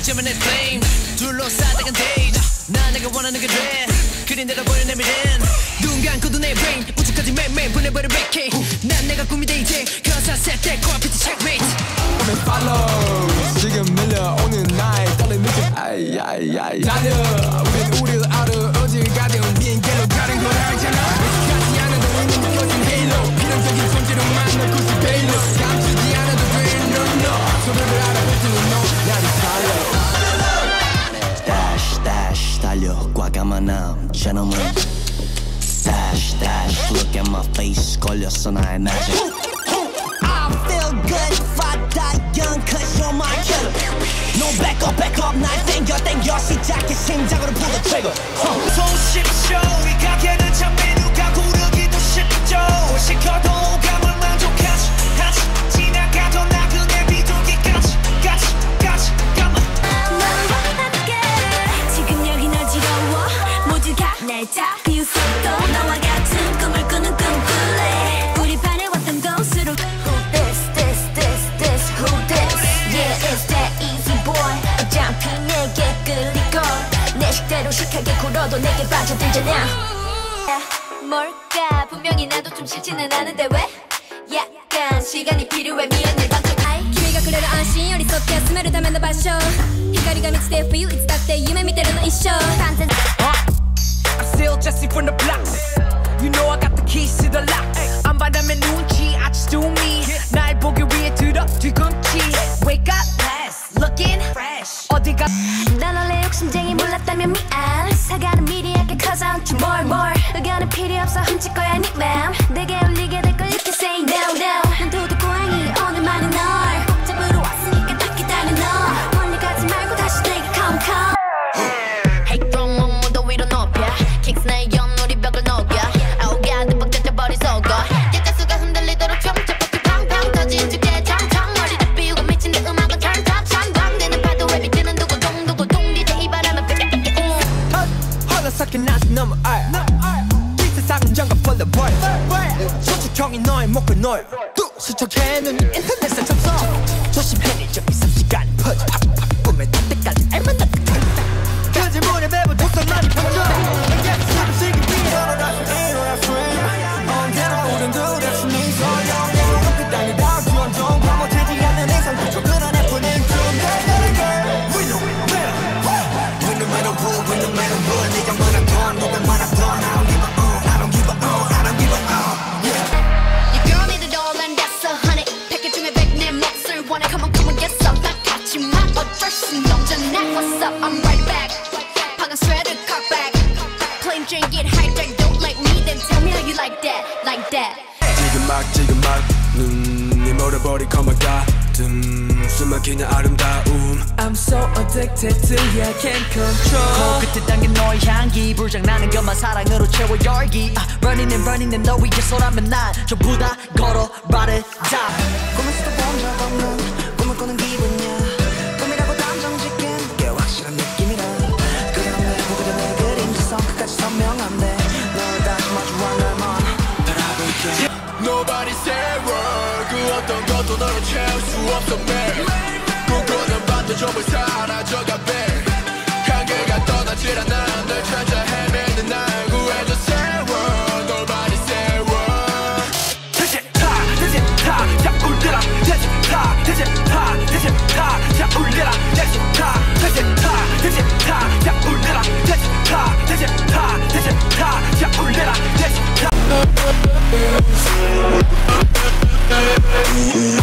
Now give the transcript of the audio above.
어쩌면 내 flame 둘러싸다간 days 난 내가 원하는 게 돼 그린 대로 보여 내 미래는 눈 감고도 내 brain 우주까지 매일매일 보내버려 vacate 난 내가 꿈이 돼 이제 Cause I set that core pitch checkmate 오늘 follow 지금 밀려오는 나의 떨림이 좀 아이아이아이 달려 우리를 알아 어딜 가든 비행기로 가는 걸 알잖아 가지 않아도 이미 느껴진 헤일로 필연적인 존재로 만날 굳이 베일로 감추지 않아도 돼 no no 서로를 알아보지는 너 나를 follow Dash dash 달려 과감한 gentleman Dash dash look at my face 걸렸어 나의 magic I feel good fat young cause you're my killer No back up 날 땡겨 시작해 심장으로 pull the trigger 손쉽쇼 이 가게는 참 메뉴가 고르기도 쉽죠 시켜도 감을 만족하지 지나가도 나 그냥 비둘기까지 가만 지금 여긴 어지러워 모두가 날 다 비웃어도 너와 같은 꿈을 꾸는 꿈꿀래 우리 반에 왔던 곳으로 Who this who this Yeah it's that easy boy 어차피 내게 끌리고 내 식대로 식하게 굴어도 내게 빠져들잖아 뭘까 분명히 나도 좀 싫지는 않은데 왜 약간 시간이 필요해 미련을 방송할 기회가 그래도 안심 어리석게 스멜을 담아 너 봐쇼 희가리가 mixed there for you It's that day夢見てるの一緒 I'm still Jesse from the block You know I got the keys to the lock 안 받으면 눈치 I just do me 날 보기 위해 들어 뒤꿈치 Wake up looking fresh 어디가 난 원래 욕심쟁이 몰랐다면 미안 사과는 미리 할게 cause I want you more 의견은 필요 없어 훔칠 거야 네 맘 내게 울리게 될 걸 You can say no 난 도둑고양이 오늘만은 널 잡으러 왔으니까 딱 기다려 너 멀리 가지 말고 다시 내게 come Hey from 몸무도 위로 높여 킥스 나의 연우리 벽을 녹여 아우가드 뻑 젖어버린 속어 약가수가 흔들리도록 춤춰 팡팡 터진 주제 텅텅 머리를 비우고 미친 듯 음악은 turn top 성광되는 파도에 비치는 두고동 DJ 이 바람은 삐삐삐삐 헐렁섞인 나서 너무 이 세상은 정갑벌레 boy 소축형이 너의 목을 놓여 수척해 눈이 인터넷에 접속 조심해 네 저기 3시간이 퍼져 꿈에 닿을 때까지 알만 닿을 그 질문에 매번 독서만이 퍼져 내게 숨을 쉬기 위해 언제나 우린 둘의 숨이 서려 그 땅에 닿을 주원종 과모되지 않는 이상 그저 그런 애프닝 중 We no matter what 네가 말하던 누가 말하던 I don't give up You girl need it all and that's a honey 패킷 중에 100내 몫을 원해 Come on get some 나 같지만 어쩔 순 없잖아 What's up I'm right back 방금 straight cock back Plain drink get hijacked don't like me then tell me how you like that 지금 막 눈이 멀어버릴 것만 같은 숨막히는 아름다움 I'm so addicted to you I can't control 코끝에 당긴 너의 향기 불장나는 것만 사랑으로 채워 열기 Running and 너 위에 서라면 난 전부 다 걸어 말해다 꿈에서도 본 적 없는 꿈을 꾸는 기분이야 꿈이라고 단정짓기엔 꽤 확실한 느낌이라 그냥 내 보고자 내 그림자성 끝까지 선명한데 널 다시 마주한 날만 바라볼게 Nobody say word 그 어떤 것도 너를 채울 수 없어 babe 꿈꾸는 밤도 조금 사라져가 babe 한계가 떠나질 않아 널 찾아 헤매는 날 구해줘 say word Nobody say word 대제타 자 울려라 대제타 자 울려라 대제타 자 울려라 대제타 자 울려라